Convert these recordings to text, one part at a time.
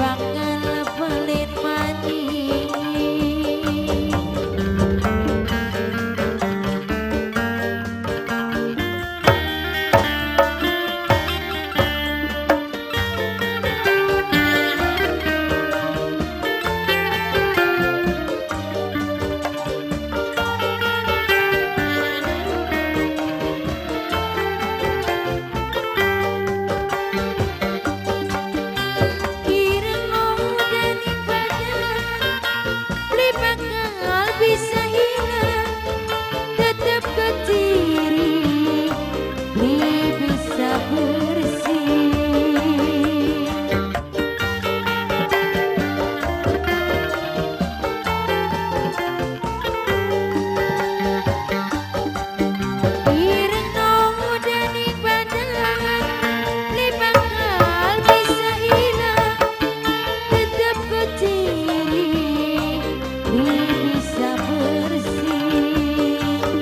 bakal pelit manis. Bisa hilang, tetap ke diri, bisa bersih. Ireng dan ibadah, bakal bisa hilang, tetap ke diri, bisa bersih.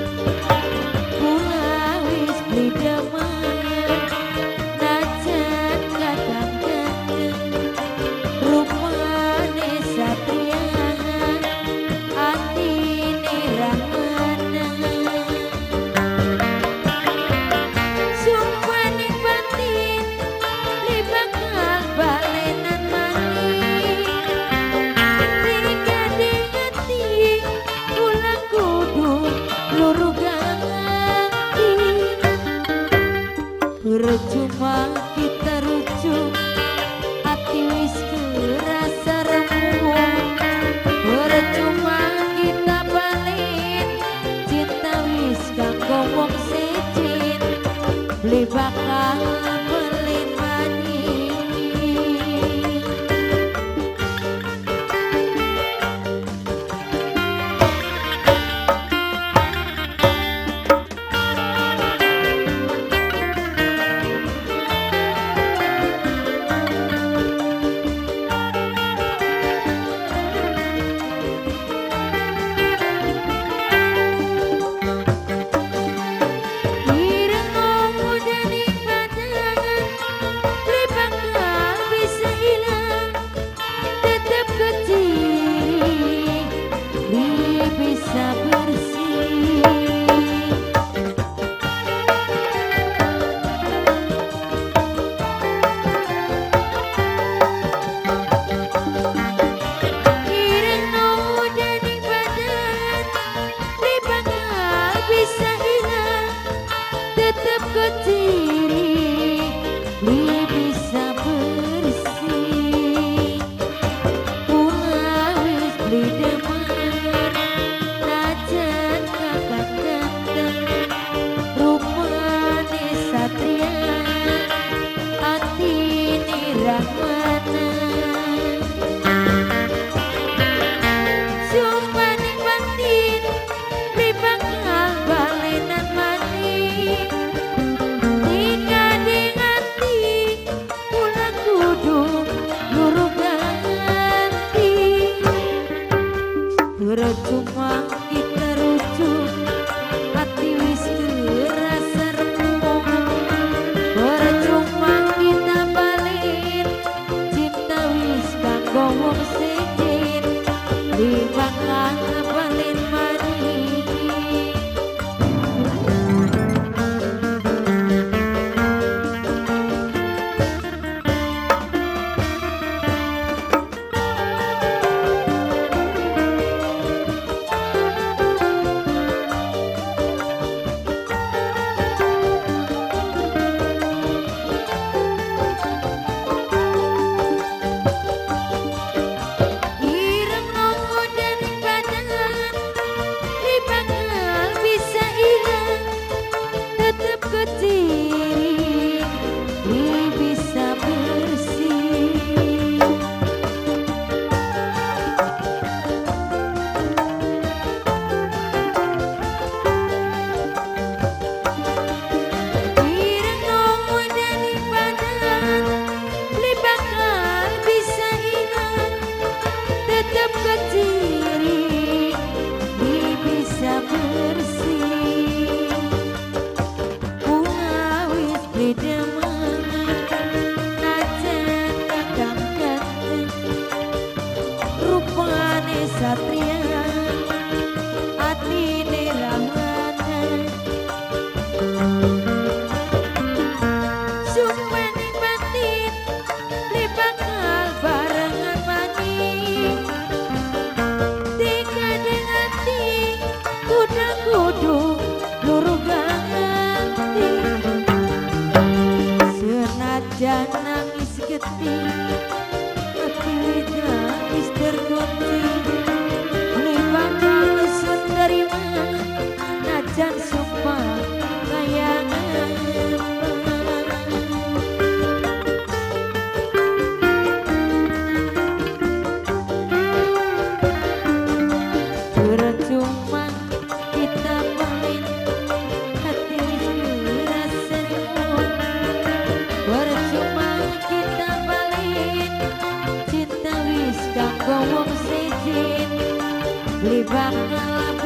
Kula wis beli demen, najan kadang ganteng, rupane satria, atine ramana. Sumpah ning batin, li bakal balenan maning. Percuma kita rujuk, hati wis kerasa remuk. Percuma kita balik, cinta wis kanggo wong sejin, beli bakal pelit manis. Bisa bersih. Ireng dan ibadah, bakal bisa hilang, tetap ke diri, bisa bersih. Kula wis beli demen, najan kakak ganteng, rupane satria, atine rahmana. Sumpah ning batin, bakal balenan maning. Ning ati, kula kudu luru ganti. Percuma kita rujuk, hati wis terasa remuk. Percuma kita balik, cinta wis kanggo wong sejin, bakal pelit manis. satria atine rahana sumpeni batin li bakal barengan maning dikadeng hati kudu luruh ganti senajan nangis getih hati nangis tergunting li bakal sundarima najan sumpah kayangan percuma kita pamit hati rasa rindu percuma kita balik cinta wis kanggo wong sejin li bakal